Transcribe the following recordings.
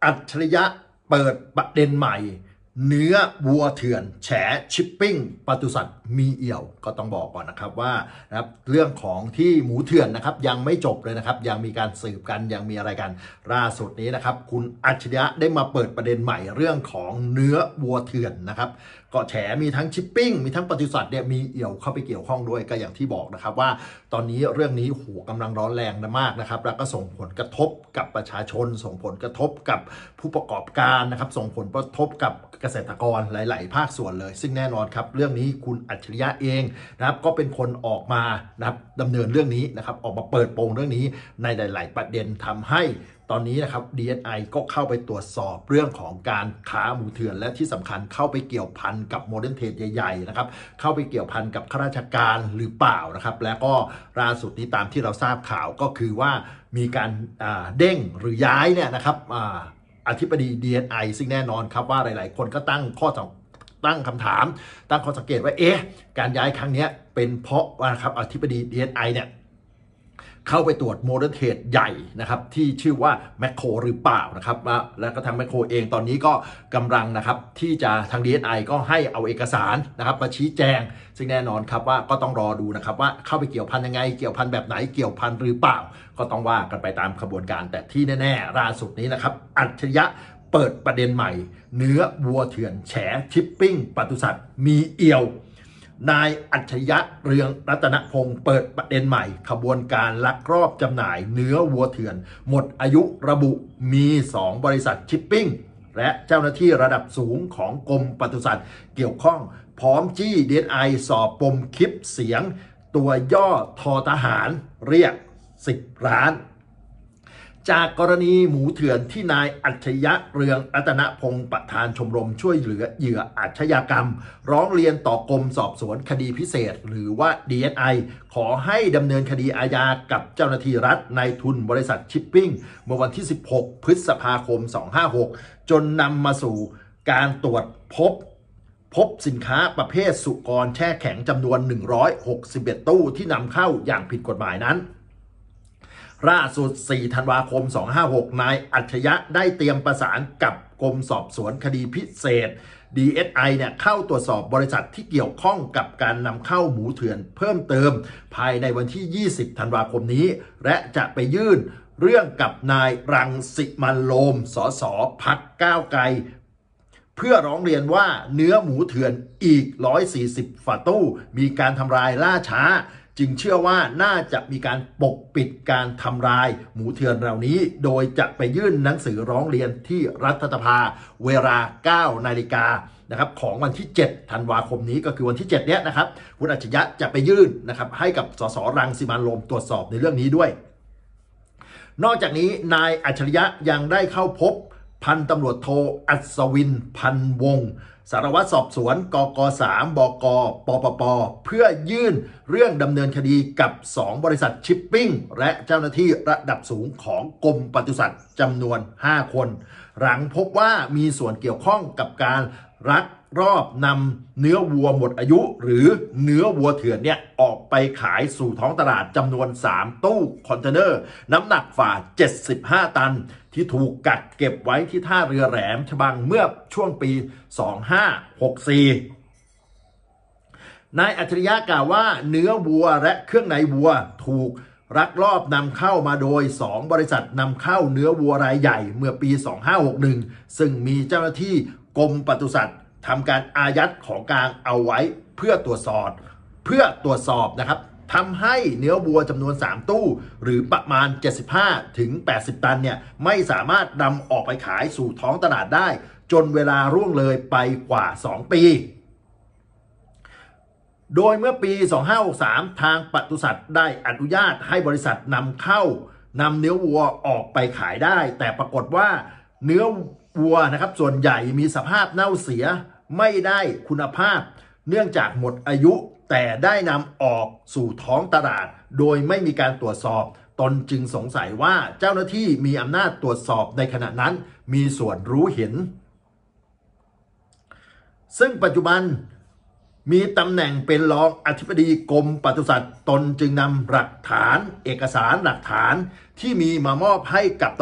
อัจฉริยะเปิดประเด็นใหม่เนื้อวัวเถื่อนแฉชิปปิ้งปศุสัตว์มีเอี่ยวก็ต้องบอกก่อนนะครับว่านะครับเรื่องของที่หมูเถื่อนนะครับยังไม่จบเลยนะครับยังมีการสืบกันยังมีอะไรกันล่าสุดนี้นะครับคุณอัจฉริยะได้มาเปิดประเด็นใหม่เรื่องของเนื้อวัวเถื่อนนะครับก็แฉมีทั้งชิปปิ้งมีทั้งปศุสัตว์เนี่ยมีเอี่ยวเข้าไปเกี่ยวข้องด้วยก็อย่างที่บอกนะครับว่าตอนนี้เรื่องนี้หัวกำลังร้อนแรงมากนะครับแล้วก็ส่งผลกระทบกับประชาชนส่งผลกระทบกับผู้ประกอบการนะครับส่งผลกระทบกับเกษตรกรหลายๆภาคส่วนเลยซึ่งแน่นอนครับเรื่องนี้คุณอัจฉริยะเองนะครับก็เป็นคนออกมานะครับดำเนินเรื่องนี้นะครับออกมาเปิดโปงเรื่องนี้ในหลายๆประเด็นทำให้ตอนนี้นะครับ DSI ก็เข้าไปตรวจสอบเรื่องของการค้าหมูเถื่อนและที่สำคัญเข้าไปเกี่ยวพันกับโมเดิร์นเทรดใหญ่ๆนะครับเข้าไปเกี่ยวพันกับข้าราชการหรือเปล่านะครับแล้วก็ล่าสุดนี้ตามที่เราทราบข่าวก็คือว่ามีการเด้งหรือย้ายเนี่ยนะครับอธิบดี DSI ซึ่งแน่นอนครับว่าหลายๆคนก็ตั้งคำถามตั้งข้อสังเกตว่าการย้ายครั้งนี้เป็นเพราะว่านะครับอธิบดี DSI เนี่ยเข้าไปตรวจโมเดิร์นเทรดใหญ่นะครับที่ชื่อว่าแมคโครหรือเปล่านะครับแล้วก็ทางแมคโครเองตอนนี้ก็กำลังนะครับที่จะทาง DSI ก็ให้เอาเอกสารนะครับมาชี้แจงซึ่งแน่นอนครับว่าก็ต้องรอดูนะครับว่าเข้าไปเกี่ยวพันยังไงเกี่ยวพันแบบไหนเกี่ยวพันหรือเปล่าก็ต้องว่ากันไปตามขบวนการแต่ที่แน่ๆล่าสุดนี้นะครับอัจฉริยะเปิดประเด็นใหม่เนื้อวัวเถื่อนแฉชิปปิ้งปศุสัตว์มีเอี่ยวนายอัจฉริยะเรืองรัตนพงศ์เปิดประเด็นใหม่ขบวนการลักลอบจำหน่ายเนื้อวัวเถื่อนหมดอายุระบุมี2บริษัทชิปปิ้งและเจ้าหน้าที่ระดับสูงของกรมปศุสัตว์เกี่ยวข้องพร้อมจี้ DSI สอบปมคลิปเสียงตัวย่อทอทหารเรียก10 ล้านจากกรณีหมูเถื่อนที่นายอัจฉริยะเรืองรัตนพงศ์ประธานชมรมช่วยเหลือเหยื่ออาชญากรรมร้องเรียนต่อกรมสอบสวนคดีพิเศษหรือว่า DSI ขอให้ดำเนินคดีอาญากับเจ้าหน้าที่รัฐในทุนบริษัทชิปปิ้งเมื่อวันที่16 พฤษภาคม 256จนนำมาสู่การตรวจพบสินค้าประเภทสุกรแช่แข็งจำนวน161ตู้ที่นำเข้าอย่างผิดกฎหมายนั้นล่าสุด 4 ธันวาคม 256นายอัจฉริยะได้เตรียมประสานกับกรมสอบสวนคดีพิเศษ DSI เนี่ยเข้าตรวจสอบบริษัทที่เกี่ยวข้องกับการนำเข้าหมูเถื่อนเพิ่มเติมภายในวันที่ 20 ธันวาคมนี้และจะไปยื่นเรื่องกับนายรังสิมันต์โรมสสพรรคก้าวไกลเพื่อร้องเรียนว่าเนื้อหมูเถื่อนอีก140 ฝาตู้มีการทำลายล่าช้าจึงเชื่อว่าน่าจะมีการปกปิดการทำลายหมูเถื่อนเหล่านี้โดยจะไปยื่นหนังสือร้องเรียนที่รัฐสภาเวลา 9 นาฬิกานะครับของวันที่ 7 ธันวาคมนี้ก็คือวันที่ 7 เนี้ยนะครับคุณอัจฉริยะจะไปยื่นนะครับให้กับสสรังสิมันต์โรมตรวจสอบในเรื่องนี้ด้วยนอกจากนี้นายอัจฉริยะยังได้เข้าพบพันตำรวจโทอัศวินพันวงศ์สารวัตรสอบสวนกก3 บกปปปเพื่อยื่นเรื่องดำเนินคดีกับ2บริษัทชิปปิ้งและเจ้าหน้าที่ระดับสูงของกรมปศุสัตว์จำนวน5 คนหลังพบว่ามีส่วนเกี่ยวข้องกับการลักลอบนำเนื้อวัวหมดอายุหรือเนื้อวัวเถื่อนเนี่ยออกไปขายสู่ท้องตลาดจำนวน3 ตู้คอนเทนเนอร์น้ำหนักฝ่า75 ตันที่ถูกกักเก็บไว้ที่ท่าเรือแหลมฉบังเมื่อช่วงปี 2564 นายอัจฉริยะกล่าวว่าเนื้อวัวและเครื่องในวัวถูกลักลอบนำเข้ามาโดย2 บริษัทนำเข้าเนื้อวัวรายใหญ่เมื่อปี 2561 ซึ่งมีเจ้าหน้าที่กรมปศุสัตว์ทำการอายัดของกลางเอาไว้เพื่อตรวจสอบนะครับทำให้เนื้อวัวจำนวน3 ตู้หรือประมาณ 75-80 ตันเนี่ยไม่สามารถนำออกไปขายสู่ท้องตลาดได้จนเวลาล่วงเลยไปกว่า2 ปีโดยเมื่อปี 2563 ทางปศุสัตว์ได้อนุญาตให้บริษัทนำเนื้อวัวออกไปขายได้แต่ปรากฏว่าเนื้อวัวนะครับส่วนใหญ่มีสภาพเน่าเสียไม่ได้คุณภาพเนื่องจากหมดอายุแต่ได้นำออกสู่ท้องตลาดโดยไม่มีการตรวจสอบตนจึงสงสัยว่าเจ้าหน้าที่มีอำนาจตรวจสอบในขณะนั้นมีส่วนรู้เห็นซึ่งปัจจุบันมีตำแหน่งเป็นรองอธิบดีกรมปศุสัตว์ตนจึงนำหลักฐานเอกสารหลักฐานที่มีมามอบให้กับตำรวจ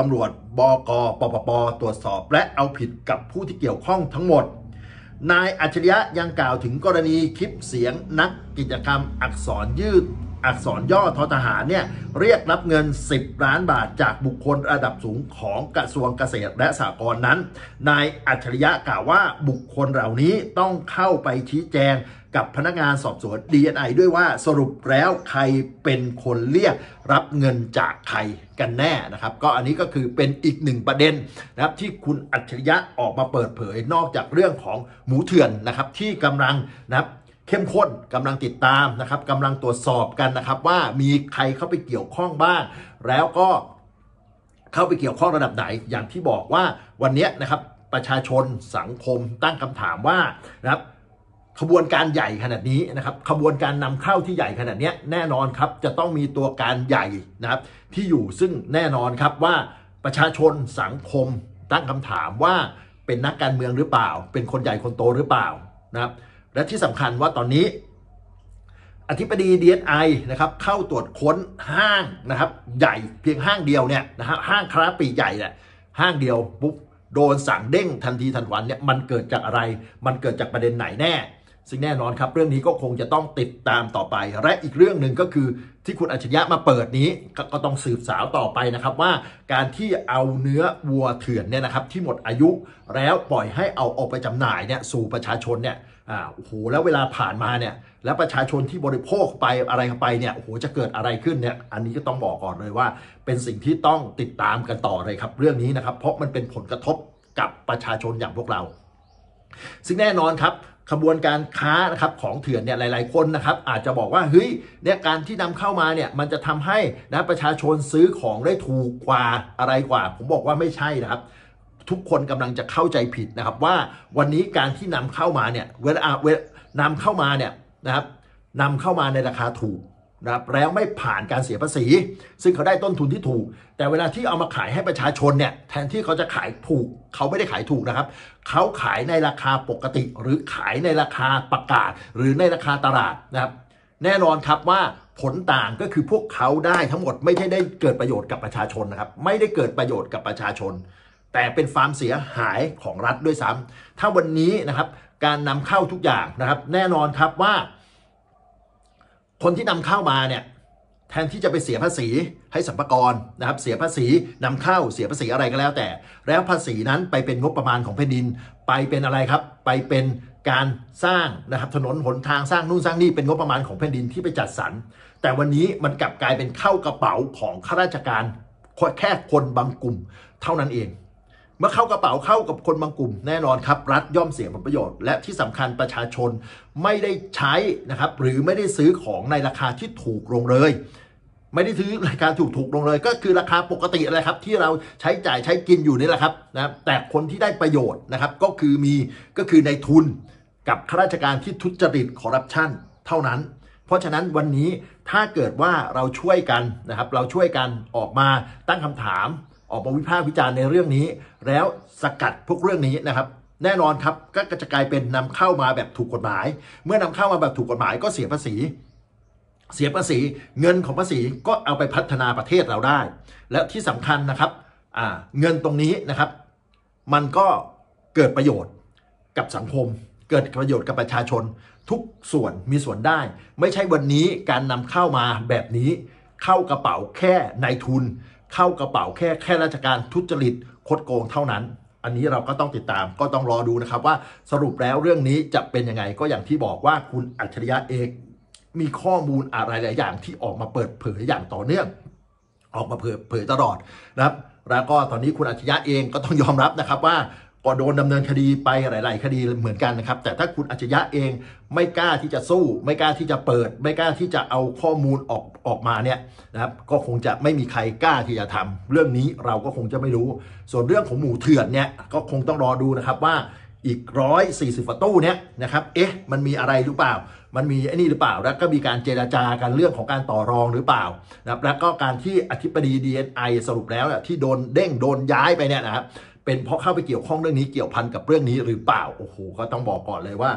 บก.ปปป.ตรวจสอบและเอาผิดกับผู้ที่เกี่ยวข้องทั้งหมดนายอัจฉริยะยังกล่าวถึงกรณีคลิปเสียงนักกิจกรรมอักษรย่อททหารเนี่ยเรียกรับเงิน10 ล้านบาทจากบุคคลระดับสูงของกระทรวงเกษตรและสหกรณ์นั้นนายอัจฉริยะกล่าวว่าบุคคลเหล่านี้ต้องเข้าไปชี้แจงกับพนักงานสอบสวน DSI ด้วยว่าสรุปแล้วใครเป็นคนเรียกรับเงินจากใครกันแน่นะครับก็อันนี้ก็คือเป็นอีกหนึ่งประเด็นนะครับที่คุณอัจฉริยะออกมาเปิดเผยนอกจากเรื่องของหมูเถื่อนนะครับที่กำลังนะครับเข้มข้นกำลังติดตามนะครับกำลังตรวจสอบกันนะครับว่ามีใครเข้าไปเกี่ยวข้องบ้างแล้วก็เข้าไปเกี่ยวข้องระดับไหนอย่างที่บอกว่าวันนี้นะครับประชาชนสังคมตั้งคำถามว่านะครับขบวนการใหญ่ขนาดนี้นะครับขบวนการนำเข้าที่ใหญ่ขนาดนี้แน่นอนครับจะต้องมีตัวการใหญ่นะครับที่อยู่ซึ่งแน่นอนครับว่าประชาชนสังคมตั้งคำถามว่าเป็นนักการเมืองหรือเปล่าเป็นคนใหญ่คนโตหรือเปล่านะครับและที่สำคัญว่าตอนนี้อธิบดี DSI นะครับเข้าตรวจค้นห้างนะครับใหญ่เพียงห้างเดียวเนี่ยนะครับห้างค้าปลีกใหญ่เนี่ยห้างเดียวปุ๊บโดนสั่งเด้งทันทีทันวันเนี่ยมันเกิดจากอะไรมันเกิดจากประเด็นไหนแน่ซึ่งแน่นอนครับเรื่องนี้ก็คงจะต้องติดตามต่อไปและอีกเรื่องหนึ่งก็คือที่คุณอัจฉริยะมาเปิดนี้ก็ต้องสืบสาวต่อไปนะครับว่าการที่เอาเนื้อวัวเถื่อนเนี่ยนะครับที่หมดอายุแล้วปล่อยให้เอาออกไปจำหน่ายเนี่ยสู่ประชาชนเนี่ยโอ้โหแล้วเวลาผ่านมาเนี่ยแล้วประชาชนที่บริโภคไปอะไรไปเนี่ยโอ้โหจะเกิดอะไรขึ้นเนี่ยอันนี้ก็ต้องบอกก่อนเลยว่าเป็นสิ่งที่ต้องติดตามกันต่อเลยครับเรื่องนี้นะครับเพราะมันเป็นผลกระทบกับประชาชนอย่างพวกเราซึ่งแน่นอนครับขบวนการค้านะครับของเถื่อนเนี่ยหลายๆคนนะครับอาจจะบอกว่าเฮ้ยเนี่ยการที่นำเข้ามาเนี่ยมันจะทำให้นะประชาชนซื้อของได้ถูกกว่าอะไรกว่าผมบอกว่าไม่ใช่นะครับทุกคนกำลังจะเข้าใจผิดนะครับว่าวันนี้การที่นำเข้ามาเนี่ยเวลานำเข้ามาเนี่ยนะครับนำเข้ามาในราคาถูกนะครับแล้วไม่ผ่านการเสียภาษีซึ่งเขาได้ต้นทุนที่ถูกแต่เวลาที่เอามาขายให้ประชาชนเนี่ยแทนที่เขาจะขายถูกเขาไม่ได้ขายถูกนะครับเขาขายในราคาปกติหรือขายในราคาประกาศหรือในราคาตลาดนะครับแน่นอนครับว่าผลต่างก็คือพวกเขาได้ทั้งหมดไม่ได้เกิดประโยชน์กับประชาชนนะครับไม่ได้เกิดประโยชน์กับประชาชนแต่เป็นความเสียหายของรัฐด้วยซ้ำถ้าวันนี้นะครับการนำเข้าทุกอย่างนะครับแน่นอนครับว่าคนที่นำเข้ามาเนี่ยแทนที่จะไปเสียภาษีให้สรรพากรนะครับเสียภาษีนำเข้าเสียภาษีอะไรก็แล้วแต่แล้วภาษีนั้นไปเป็นงบประมาณของแผ่นดินไปเป็นอะไรครับไปเป็นการสร้างนะครับถนนหนทางสร้างนู่นสร้างนี่เป็นงบประมาณของแผ่นดินที่ไปจัดสรรแต่วันนี้มันกลับกลายเป็นเข้ากระเป๋าของข้าราชการแค่คนบางกลุ่มเท่านั้นเองเมื่อเข้ากระเป๋าเข้ากับคนบางกลุ่มแน่นอนครับรัฐย่อมเสียผลประโยชน์และที่สำคัญประชาชนไม่ได้ใช้นะครับหรือไม่ได้ซื้อของในราคาที่ถูกลงเลยไม่ได้ซื้อราคาถูกลงเลยก็คือราคาปกติอะไรครับที่เราใช้จ่ายใช้กินอยู่นี่แหละครับนะแต่คนที่ได้ประโยชน์นะครับก็คือในทุนกับข้าราชการที่ทุจริตคอร์รัปชันเท่านั้นเพราะฉะนั้นวันนี้ถ้าเกิดว่าเราช่วยกันนะครับเราช่วยกันออกมาตั้งคำถามออกมาวิพากษ์วิจารณ์ในเรื่องนี้แล้วสกัดพวกเรื่องนี้นะครับแน่นอนครับก็จะกลายเป็นนำเข้ามาแบบถูกกฎหมายเมื่อนำเข้ามาแบบถูกกฎหมายก็เสียภาษีเงินของภาษีก็เอาไปพัฒนาประเทศเราได้และที่สำคัญนะครับเงินตรงนี้นะครับมันก็เกิดประโยชน์กับสังคมเกิดประโยชน์กับประชาชนทุกส่วนมีส่วนได้ไม่ใช่วันนี้การนำเข้ามาแบบนี้เข้ากระเป๋าแค่นายทุนเข้ากระเป๋าแค่ราชการทุจริตคดโกงเท่านั้นอันนี้เราก็ต้องติดตามก็ต้องรอดูนะครับว่าสรุปแล้วเรื่องนี้จะเป็นยังไงก็อย่างที่บอกว่าคุณอัจฉริยะเองมีข้อมูลอะไรหลายอย่างที่ออกมาเปิดเผยอย่างต่อเนื่องออกมาเผยตลอดนะครับแล้วก็ตอนนี้คุณอัจฉริยะเองก็ต้องยอมรับนะครับว่าก็โดนดำเนินคดีไปหลายๆคดีเหมือนกันนะครับแต่ถ้าคุณอัจฉริยะเองไม่กล้าที่จะสู้ไม่กล้าที่จะเปิดไม่กล้าที่จะเอาข้อมูลออกมาเนี่ยนะครับก็คงจะไม่มีใครกล้าที่จะทำเรื่องนี้เราก็คงจะไม่รู้ส่วนเรื่องของหมูเถื่อนเนี่ยก็คงต้องรอดูนะครับว่าอีก140กว่าตู้เนี่ยนะครับมันมีอะไรหรือเปล่ามันมีไอ้นี่หรือเปล่าแล้วก็มีการเจรจากันเรื่องของการต่อรองหรือเปล่านะครับแล้วก็การที่อธิบดี DSI สรุปแล้วที่โดนเด้งโดนย้ายไปเนี่ยนะครับเป็นเพราะเข้าไปเกี่ยวข้องเรื่องนี้เกี่ยวพันกับเรื่องนี้หรือเปล่าโอ้โหก็ต้องบอกก่อนเลยว่า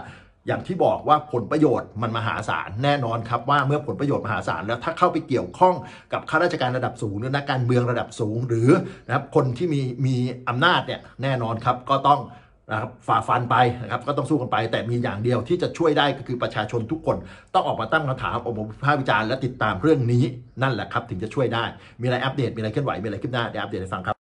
อย่างที่บอกว่าผลประโยชน์มันมหาศาลแน่นอนครับว่าเมื่อผลประโยชน์มหาศาลแล้วถ้าเข้าไปเกี่ยวข้องกับข้าราชการระดับสูงหรือนักการเมืองระดับสูงหรือนะครับคนที่มีอำนาจเนี่ยแน่นอนครับก็ต้องนะครับฝ่าฟันไปนะครับก็ต้องสู้กันไปแต่มีอย่างเดียวที่จะช่วยได้ก็คือประชาชนทุกคนต้องออกมาตั้งคำถามออกมาวิพากษ์วิจารณ์และติดตามเรื่องนี้นั่นแหละครับถึงจะช่วยได้มีอะไรอัปเดตมีอะไรเคลื่อนไหวมีอะไรขึ้นหน้าเดี๋ยวอัปเดตให้ฟังครับ